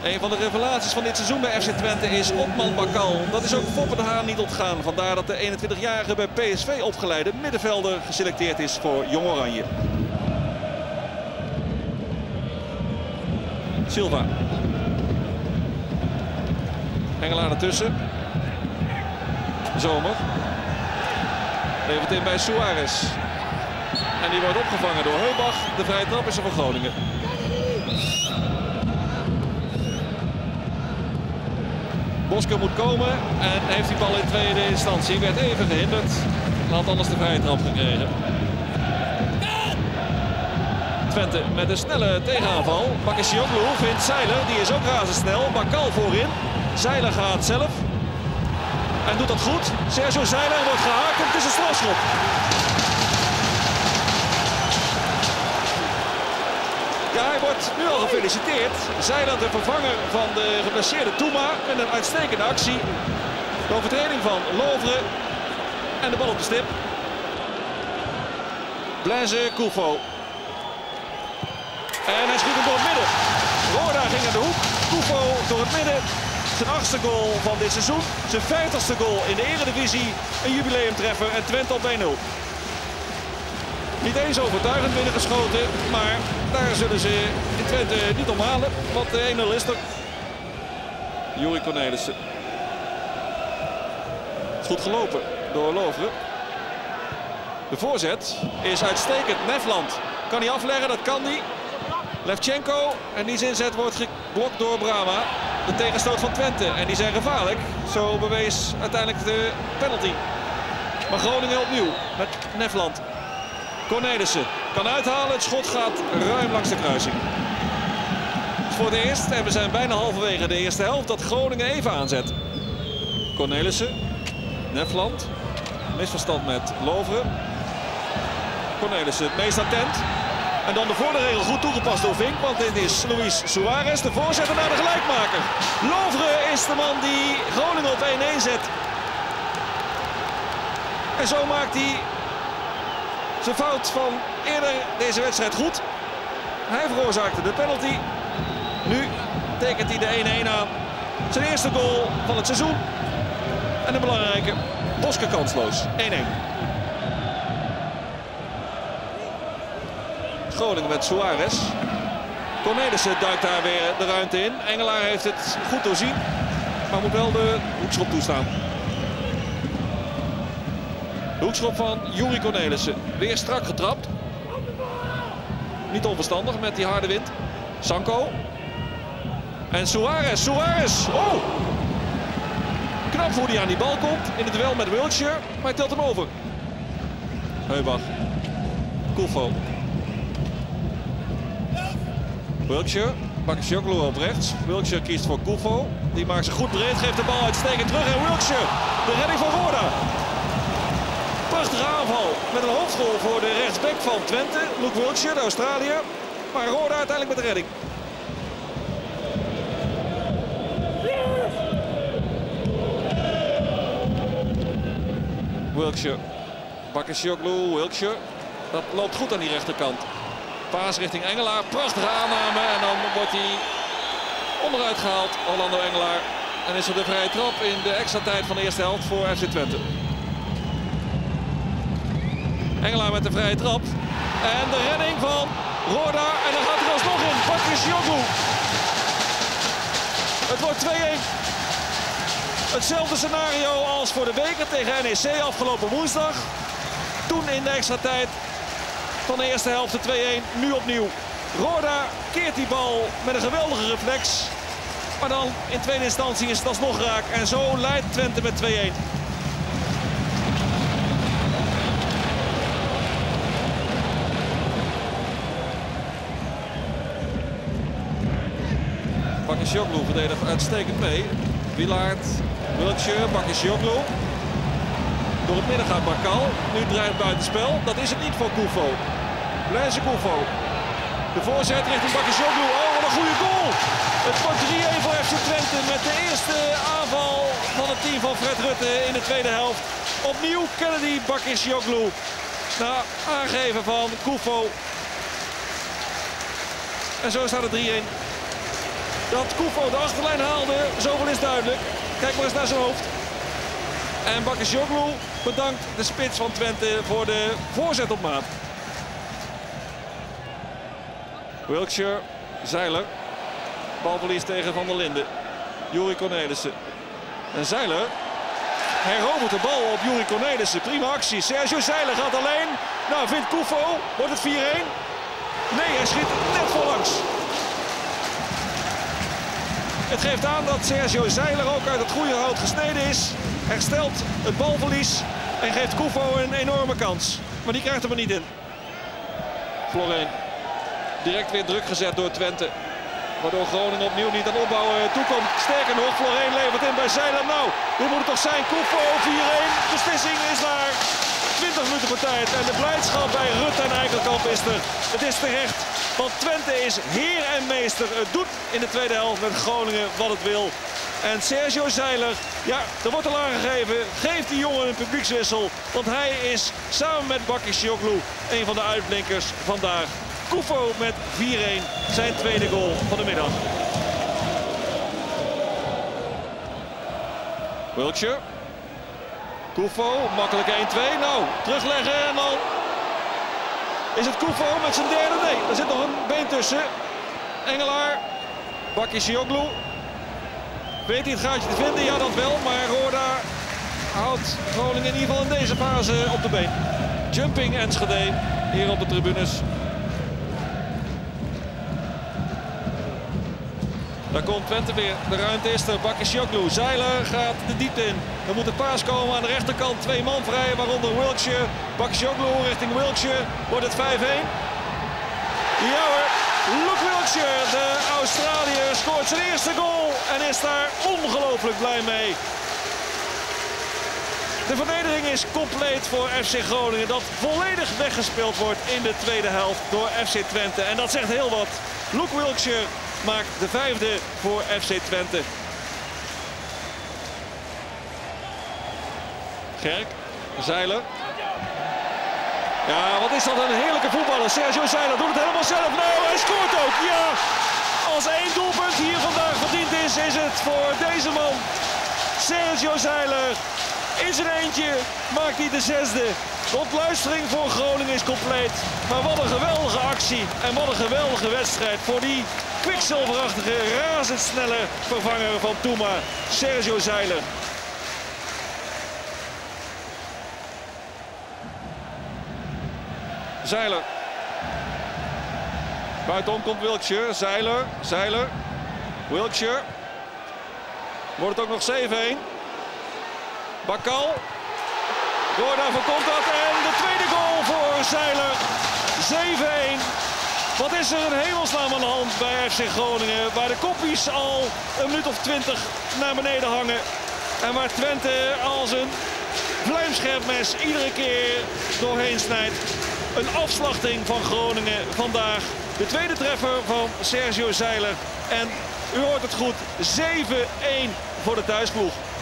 Een van de revelaties van dit seizoen bij FC Twente is Otman Bakal. Dat is ook Foppe de Haan niet ontgaan. Vandaar dat de 21-jarige bij PSV opgeleide middenvelder geselecteerd is voor Jong Oranje. Silva. Engelaar ertussen. Zomer. Levert in bij Suarez. En die wordt opgevangen door Heubach. De vrije trap is er voor Groningen. Boske moet komen en heeft die bal in tweede instantie. Werd even gehinderd. Had anders de vrije trap gekregen. Twente met een snelle tegenaanval. Bakayoko vindt Zeiler, die is ook razendsnel. Bakal voorin. Zeiler gaat zelf. En doet dat goed. Sergio Zeiler wordt gehaakt en het is een strafschop. Ja, hij wordt nu al gefeliciteerd. Zeiler, de vervanger van de geblesseerde Touma, met een uitstekende actie. De overtreding van Lovre. En de bal op de stip. Blaise Koufo. En hij schiet hem door het midden. Roda ging naar de hoek. Koufo door het midden. Zijn 8e goal van dit seizoen. Zijn 50ste goal in de Eredivisie. Een jubileumtreffer en Twente op 1-0. Niet eens overtuigend binnengeschoten, maar daar zullen ze in Twente niet om halen. Want de 1-0 is er. Juri Cornelissen. Goed gelopen door Lovre. De voorzet is uitstekend. Nefland kan hij afleggen, dat kan hij. Levchenko en die inzet wordt geblokt door Brama. De tegenstoot van Twente en die zijn gevaarlijk. Zo bewees uiteindelijk de penalty. Maar Groningen opnieuw met Nefland. Cornelissen kan uithalen, het schot gaat ruim langs de kruising. Het is voor het eerst en we zijn bijna halverwege de eerste helft dat Groningen even aanzet. Cornelissen, Nefland, misverstand met Lovre. Cornelissen het meest attent. En dan de voorderegel goed toegepast door Vink, want dit is Luis Suarez, de voorzetter naar de gelijkmaker. Lovre is de man die Groningen op 1-1 zet. En zo maakt hij zijn fout van eerder deze wedstrijd goed. Hij veroorzaakte de penalty. Nu tekent hij de 1-1 aan. Zijn eerste goal van het seizoen. En een belangrijke. Boske kansloos. 1-1. Groningen met Suarez. Cornelissen duikt daar weer de ruimte in. Engelaar heeft het goed doorzien. Maar moet wel de hoekschop toestaan. De hoekschop van Juri Cornelissen. Weer strak getrapt. Niet onverstandig met die harde wind. Sanko. En Suarez. Suarez. Oh! Knap hoe hij aan die bal komt. In het duel met Wiltshire. Maar hij telt hem over. Heubach. Koufo. Wiltshire. Bakayoko op rechts. Wiltshire kiest voor Koufo. Die maakt zich goed breed. Geeft de bal uitstekend terug. En Wiltshire. De redding van Roda. Prachtige aanval met een hoofdgoal voor de rechtsback van Twente. Luke Wiltshire, de Australiër. Maar Roda uiteindelijk met de redding. Wiltshire. Bakayoko, Wiltshire. Dat loopt goed aan die rechterkant. Paas richting Engelaar. Prachtige aanname. En dan wordt hij onderuit gehaald. Orlando Engelaar. En is er de vrije trap in de extra tijd van de eerste helft voor FC Twente. Engelaar met de vrije trap. En de redding van Roda. En dan gaat hij alsnog in. Bakayoko. Het wordt 2-1. Hetzelfde scenario als voor de beker tegen NEC afgelopen woensdag. Toen in de extra tijd van de eerste helft de 2-1. Nu opnieuw. Roda keert die bal met een geweldige reflex. Maar dan in tweede instantie is het alsnog raak. En zo leidt Twente met 2-1. Bakayoko verdedigt uitstekend mee. Wilaert, Wiltshire, Bakayoko. Door het midden gaat Bakal. Nu draait buitenspel. Dat is het niet voor Koufo. Blaise Koufo. De voorzet richting Bakayoko. Oh, wat een goede goal. Het wordt 3-1 voor FC Twente met de eerste aanval van het team van Fred Rutte in de tweede helft. Opnieuw Kennedy Bakayoko. Na aangeven van Koufo. En zo staat het 3-1. Dat Koufo de achterlijn haalde, zoveel is duidelijk. Kijk maar eens naar zijn hoofd. En Bakircioglu bedankt de spits van Twente voor de voorzet op maat. Wilkshire, Zeiler. Balverlies tegen Van der Linden. Juri Cornelissen. En Zeiler herovert de bal op Juri Cornelissen. Prima actie. Sergio Zeiler gaat alleen. Nou, vindt Koufo. Wordt het 4-1? Nee, hij schiet net voorlangs. Het geeft aan dat Sergio Zeiler ook uit het goede hout gesneden is. Herstelt het balverlies en geeft Koufo een enorme kans. Maar die krijgt hem er niet in. Florijn. Direct weer druk gezet door Twente. Waardoor Groningen opnieuw niet aan opbouwen toekomt. Sterker nog, Florijn levert in bij Zeiler. Nou, dit moet het toch zijn. Koufo 4-1. Beslissing is daar. 20 minuten voor tijd. En de blijdschap bij Rutte en Eikelkamp is er. Het is terecht. Want Twente is heer en meester. Het doet in de tweede helft met Groningen wat het wil. En Sergio Zeiler, ja, er wordt al aangegeven. Geeft die jongen een publiekswissel. Want hij is samen met Bakircioglu een van de uitblinkers vandaag. Koufo met 4-1, zijn tweede goal van de middag. Wilkshire. Koufo, makkelijk 1-2. Nou, terugleggen en dan is het Koufo met zijn derde. Nee, er zit nog een been tussen. Engelaar, Bakircioglu. Weet hij het gaatje te vinden? Ja, dat wel. Maar Roda houdt Groningen in ieder geval in deze fase op de been. Jumping Enschede hier op de tribunes. Daar komt Twente weer. De ruimte is er. Bakircioglu. Zeiler gaat de diepte in. Er moet een paas komen aan de rechterkant. 2 man vrij, waaronder Wilkshire. Bakircioglu richting Wilkshire. Wordt het 5-1? Ja hoor. Luke Wilkshire, de Australiër, scoort zijn eerste goal. En is daar ongelooflijk blij mee. De vernedering is compleet voor FC Groningen. Dat volledig weggespeeld wordt in de tweede helft door FC Twente. En dat zegt heel wat. Luke Wilkshire maakt de 5e voor FC Twente. Gerk, Zeiler. Ja, wat is dat een heerlijke voetballer. Sergio Zeiler doet het helemaal zelf. Nou, hij scoort ook. Ja, als 1 doelpunt hier vandaag verdiend is het voor deze man. Sergio Zeiler. In zijn eentje maakt hij de 6e. De ontluistering voor Groningen is compleet. Maar wat een geweldige actie en wat een geweldige wedstrijd voor die kwikzilverachtige, razendsnelle vervanger van Touma, Sergio Zeiler. Zeiler. Buitenom komt Wilkshire. Zeiler. Wilkshire. Wordt het ook nog 7-1. Bakal. Roda voorkomt dat. En de tweede goal voor Zeiler. 7-1. Wat is er in hemelsnaam aan de hand bij FC Groningen. Waar de koppies al een minuut of 20 naar beneden hangen. En waar Twente als een vlijmscherp mes iedere keer doorheen snijdt. Een afslachting van Groningen vandaag. De tweede treffer van Sergio Zeiler. En u hoort het goed, 7-1 voor de thuisploeg.